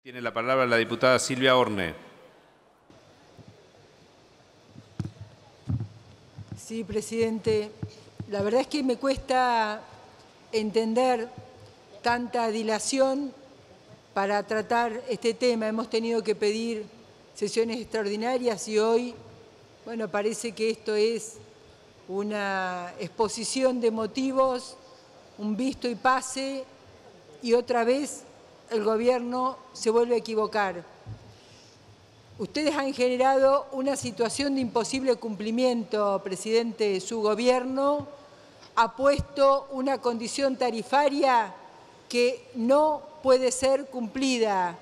Tiene la palabra la diputada Silvia Orne. Sí, presidente. La verdad es que me cuesta entender tanta dilación para tratar este tema. Hemos tenido que pedir sesiones extraordinarias y hoy, bueno, parece que esto es una exposición de motivos, un visto y pase, y otra vez el gobierno se vuelve a equivocar. Ustedes han generado una situación de imposible cumplimiento, presidente. Su gobierno ha puesto una condición tarifaria que no puede ser cumplida.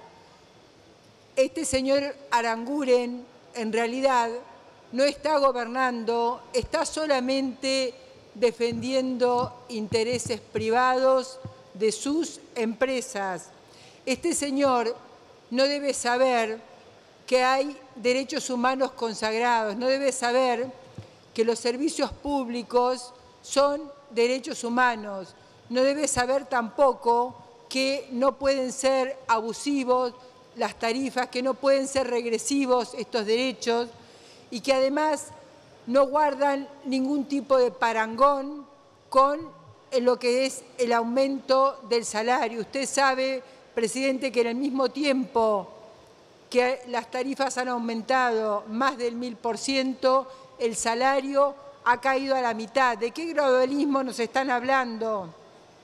Este señor Aranguren, en realidad, no está gobernando, está solamente defendiendo intereses privados de sus empresas. Este señor no debe saber que hay derechos humanos consagrados, no debe saber que los servicios públicos son derechos humanos, no debe saber tampoco que no pueden ser abusivos las tarifas, que no pueden ser regresivos estos derechos y que además no guardan ningún tipo de parangón con lo que es el aumento del salario. Usted sabe, presidente, que en el mismo tiempo que las tarifas han aumentado más del 1000%, el salario ha caído a la mitad. ¿De qué gradualismo nos están hablando?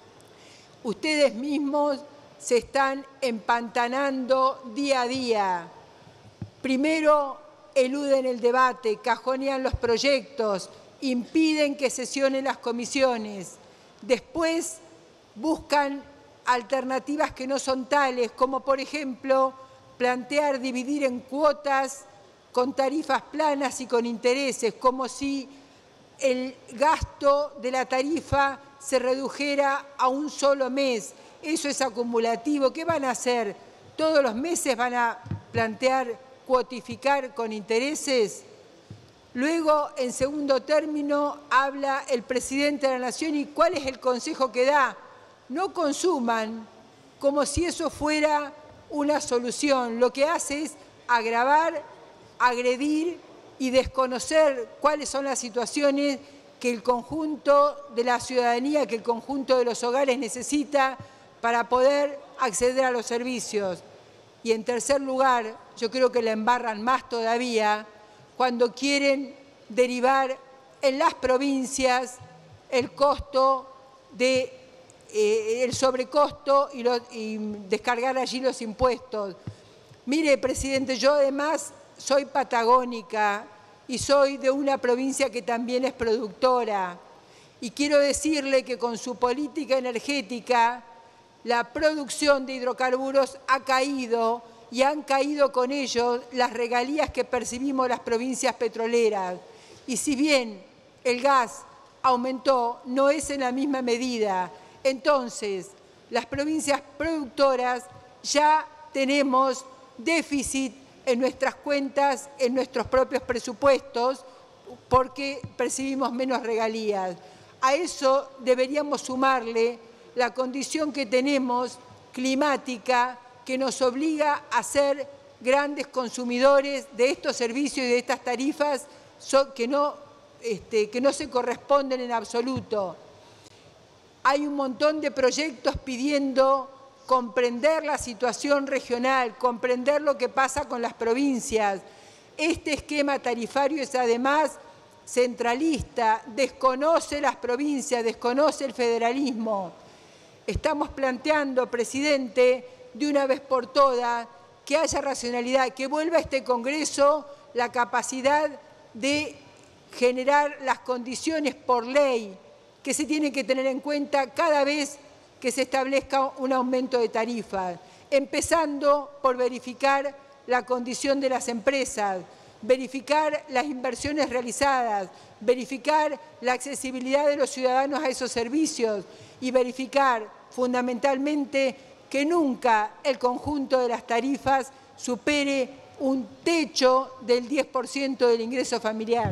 Ustedes mismos se están empantanando día a día. Primero eluden el debate, cajonean los proyectos, impiden que sesionen las comisiones. Después buscan alternativas que no son tales, como por ejemplo plantear dividir en cuotas con tarifas planas y con intereses, como si el gasto de la tarifa se redujera a un solo mes. Eso es acumulativo. ¿Qué van a hacer? ¿Todos los meses van a plantear cuotificar con intereses? Luego, en segundo término, habla el presidente de la Nación y ¿cuál es el consejo que da? No consuman, como si eso fuera una solución. Lo que hace es agravar, agredir y desconocer cuáles son las situaciones que el conjunto de la ciudadanía, que el conjunto de los hogares necesita para poder acceder a los servicios. Y en tercer lugar, yo creo que la embarran más todavía cuando quieren derivar en las provincias el costo el sobrecosto y descargar allí los impuestos. Mire, presidente, yo además soy patagónica y soy de una provincia que también es productora. Y quiero decirle que con su política energética la producción de hidrocarburos ha caído y han caído con ello las regalías que percibimos las provincias petroleras. Y si bien el gas aumentó, no es en la misma medida. Entonces, las provincias productoras ya tenemos déficit en nuestras cuentas, en nuestros propios presupuestos, porque percibimos menos regalías. A eso deberíamos sumarle la condición que tenemos climática, que nos obliga a ser grandes consumidores de estos servicios y de estas tarifas que no se corresponden en absoluto. Hay un montón de proyectos pidiendo comprender la situación regional, comprender lo que pasa con las provincias. Este esquema tarifario es además centralista, desconoce las provincias, desconoce el federalismo. Estamos planteando, presidente, de una vez por todas, que haya racionalidad, que vuelva a este Congreso la capacidad de generar las condiciones por ley que se tienen que tener en cuenta cada vez que se establezca un aumento de tarifas, empezando por verificar la condición de las empresas, verificar las inversiones realizadas, verificar la accesibilidad de los ciudadanos a esos servicios y verificar fundamentalmente que nunca el conjunto de las tarifas supere un techo del 10% del ingreso familiar.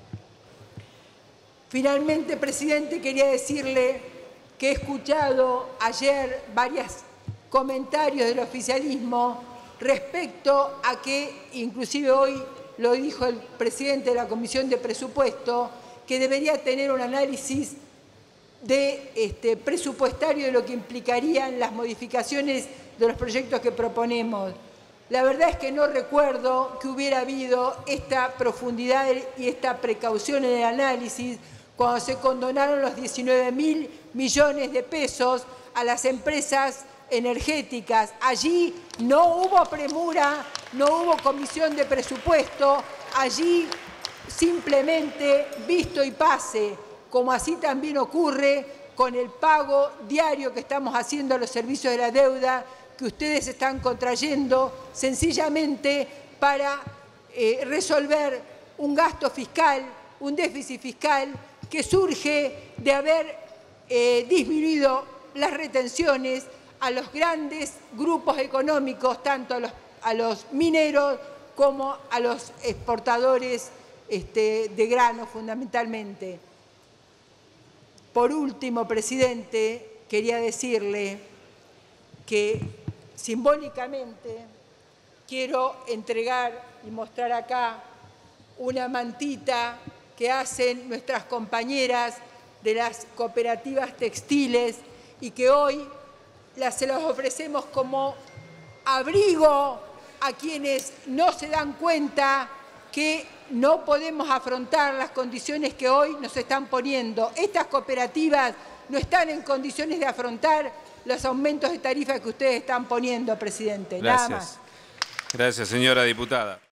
Finalmente, presidente, quería decirle que he escuchado ayer varios comentarios del oficialismo respecto a que, inclusive hoy lo dijo el presidente de la Comisión de Presupuesto, que debería tener un análisis presupuestario de lo que implicarían las modificaciones de los proyectos que proponemos. La verdad es que no recuerdo que hubiera habido esta profundidad y esta precaución en el análisis cuando se condonaron los 19.000 millones de pesos a las empresas energéticas. Allí no hubo premura, no hubo comisión de presupuesto, allí simplemente visto y pase, como así también ocurre con el pago diario que estamos haciendo a los servicios de la deuda que ustedes están contrayendo sencillamente para resolver un gasto fiscal, un déficit fiscal que surge de haber disminuido las retenciones a los grandes grupos económicos, tanto a los mineros como a los exportadores de grano fundamentalmente. Por último, presidente, quería decirle que simbólicamente quiero entregar y mostrar acá una mantita que hacen nuestras compañeras de las cooperativas textiles y que hoy se las ofrecemos como abrigo a quienes no se dan cuenta que no podemos afrontar las condiciones que hoy nos están poniendo. Estas cooperativas no están en condiciones de afrontar los aumentos de tarifas que ustedes están poniendo, presidente. Gracias. Nada más. Gracias, señora diputada.